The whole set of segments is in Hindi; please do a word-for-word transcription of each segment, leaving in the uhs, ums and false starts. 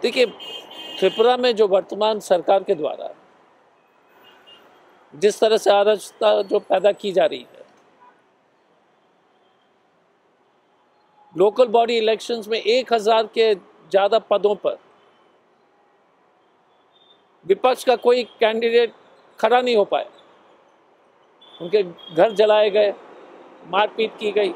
देखिए, त्रिपुरा में जो वर्तमान सरकार के द्वारा जिस तरह से अराजकता जो पैदा की जा रही है, लोकल बॉडी इलेक्शंस में एक हजार के ज़्यादा पदों पर विपक्ष का कोई कैंडिडेट खड़ा नहीं हो पाया, उनके घर जलाए गए, मारपीट की गई।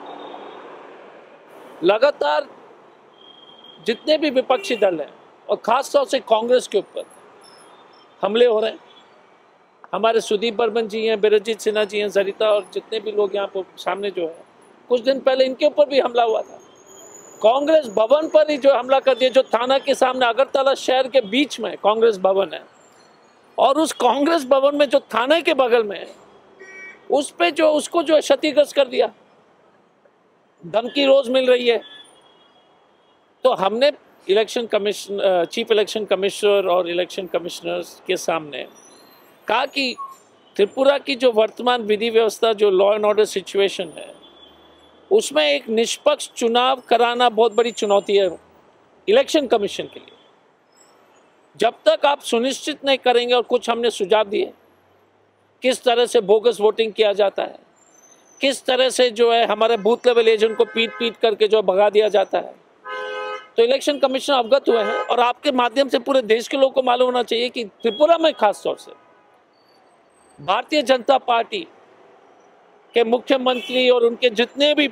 लगातार जितने भी विपक्षी दल हैं और खास तौर से कांग्रेस के ऊपर हमले हो रहे हैं। हमारे सुदीप बर्मन जी हैं, बिरजीत सिन्हा जी हैं, सरिता और जितने भी लोग यहाँ पर सामने जो है, कुछ दिन पहले इनके ऊपर भी हमला हुआ था। कांग्रेस भवन पर ही जो हमला कर दिया, जो थाना के सामने अगरतला शहर के बीच में कांग्रेस भवन है, और उस कांग्रेस भवन में जो थाने के बगल में है, उस पे जो उसको जो क्षतिग्रस्त कर दिया। धमकी रोज मिल रही है। तो हमने election commission chief election commissioner और इलेक्शन कमिश्नर्स के सामने कहा कि त्रिपुरा की जो वर्तमान विधि व्यवस्था, जो लॉ एंड ऑर्डर सिचुएशन है, उसमें एक निष्पक्ष चुनाव कराना बहुत बड़ी चुनौती है इलेक्शन कमीशन के लिए। जब तक आप सुनिश्चित नहीं करेंगे, और कुछ हमने सुझाव दिए किस तरह से बोगस वोटिंग किया जाता है, किस तरह से जो है हमारे बूथ लेवल एजेंट को पीट पीट करके जो भगा दिया जाता है, तो इलेक्शन कमीशन अवगत हुए हैं। और आपके माध्यम से पूरे देश के लोगों को मालूम होना चाहिए कि त्रिपुरा में खास तौर से भारतीय जनता पार्टी के मुख्यमंत्री और उनके जितने भी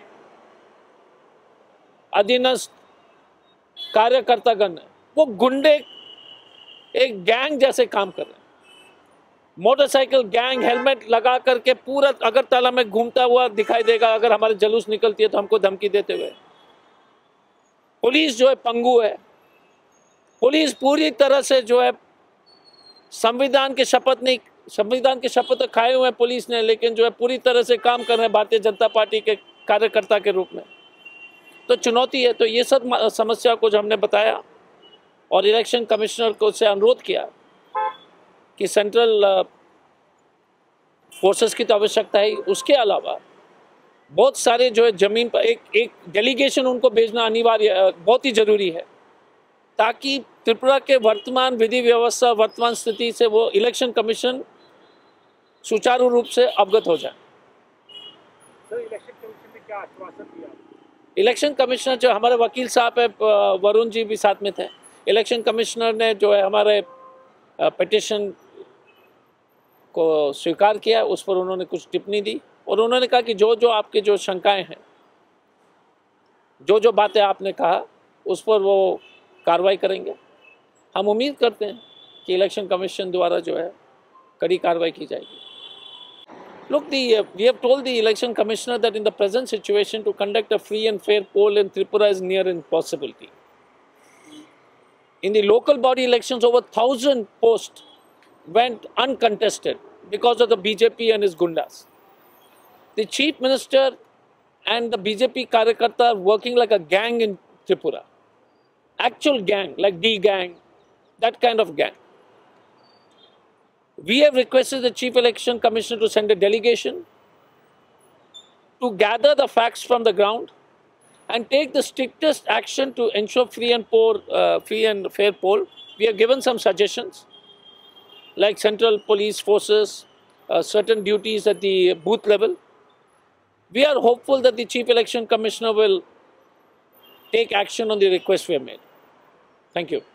अधीनस्थ कार्यकर्तागण हैं, वो गुंडे एक गैंग जैसे काम कर रहे हैं। मोटरसाइकिल गैंग हेलमेट लगा करके पूरा अगरतला में घूमता हुआ दिखाई देगा। अगर हमारे जुलूस निकलती है तो हमको धमकी देते हुए। पुलिस जो है पंगु है। पुलिस पूरी तरह से जो है संविधान के शपथ नहीं संविधान के शपथ तो खाए हुए हैं पुलिस ने, लेकिन जो है पूरी तरह से काम कर रहे हैं भारतीय जनता पार्टी के कार्यकर्ता के रूप में। तो चुनौती है। तो ये सब समस्या को जो हमने बताया और इलेक्शन कमिश्नर को से अनुरोध किया कि सेंट्रल फोर्सेस की तो आवश्यकता है, उसके अलावा बहुत सारे जो है ज़मीन पर एक एक डेलीगेशन उनको भेजना अनिवार्य, बहुत ही ज़रूरी है, ताकि त्रिपुरा के वर्तमान विधि व्यवस्था, वर्तमान स्थिति से वो इलेक्शन कमीशन सुचारू रूप से अवगत हो जाए। सर, इलेक्शन कमीशन ने क्या आश्वासन दिया? इलेक्शन कमिश्नर जो हमारे वकील साहब है, वरुण जी भी साथ में थे। इलेक्शन कमिश्नर ने जो है हमारे पिटिशन को स्वीकार किया, उस पर उन्होंने कुछ टिप्पणी दी और उन्होंने कहा कि जो जो आपके जो शंकाएं हैं, जो जो बातें आपने कहा, उस पर वो कार्रवाई करेंगे। हम उम्मीद करते हैं कि इलेक्शन कमीशन द्वारा जो है कड़ी कार्रवाई की जाएगी। Look, the, uh, we have told the election commissioner that in the present situation to conduct a free and fair poll in Tripura is near impossibility. In the local body elections, over one thousand posts went uncontested because of the B J P and his gundas. The chief minister and the B J P Karyakarta are working like a gang in Tripura. Actual gang, like D gang, that kind of gang. We have requested the Chief Election Commissioner to send a delegation to gather the facts from the ground and take the strictest action to ensure free and, poor, uh, free and fair poll. We have given some suggestions, like central police forces, uh, certain duties at the booth level. We are hopeful that the Chief Election Commissioner will take action on the request we have made. Thank you.